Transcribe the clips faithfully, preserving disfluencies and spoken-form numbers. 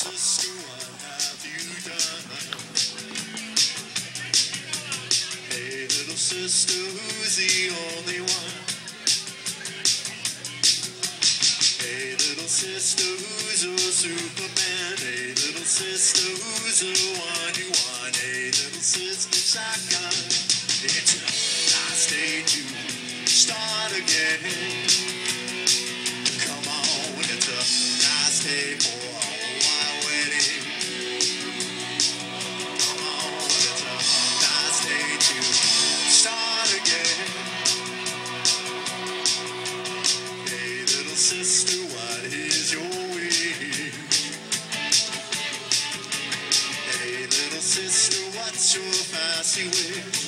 sister, what have you done? Hey, little sister, who's the only one? Hey, little sister, who's a Superman? Hey, little sister, who's the one you want? Hey, little sister, shotgun. It's a nice day to start again. Come on, it's a nice day for our wedding. Come on, it's a nice day to start again. Hey, little sister, what is your wish? Hey, little sister, what's your fancy wish?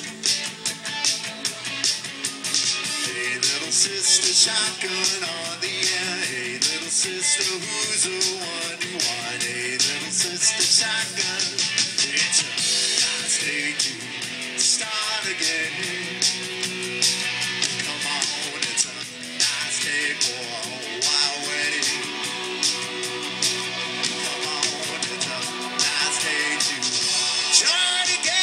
Hey, little sister, shotgun on the air. Hey, little sister, who's the one you want? Hey, little sister, shotgun. It's a nice day to start again. Come on, it's a nice day for our wedding. Come on, it's a nice day to start again.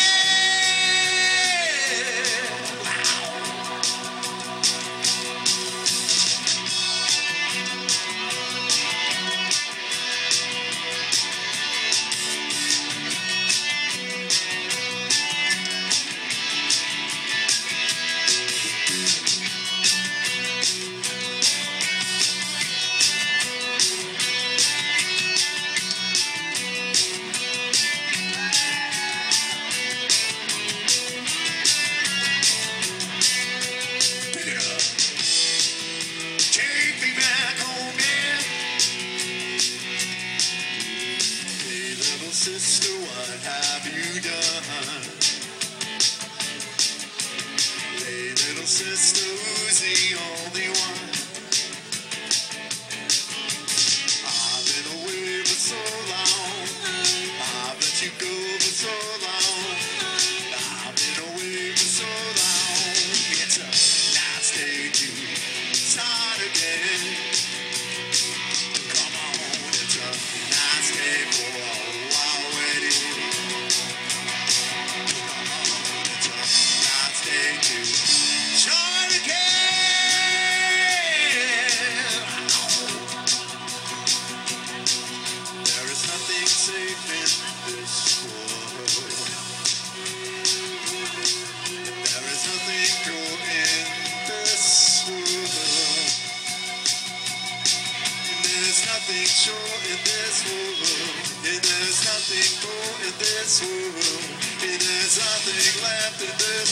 Take me back home, yeah. Hey, little sister, what have you done? Hey, little sister, who's the only one? I've been away for so long. I've let you go for so long. I've been away for so long. It's a nice day to start again. Come on, it's a nice day for our wedding. Come on, it's a nice day to start again. There is nothing safe in this world. There is nothing pure in this world. And there's nothing sure in this world. And there's nothing more in this world. And there's nothing left in this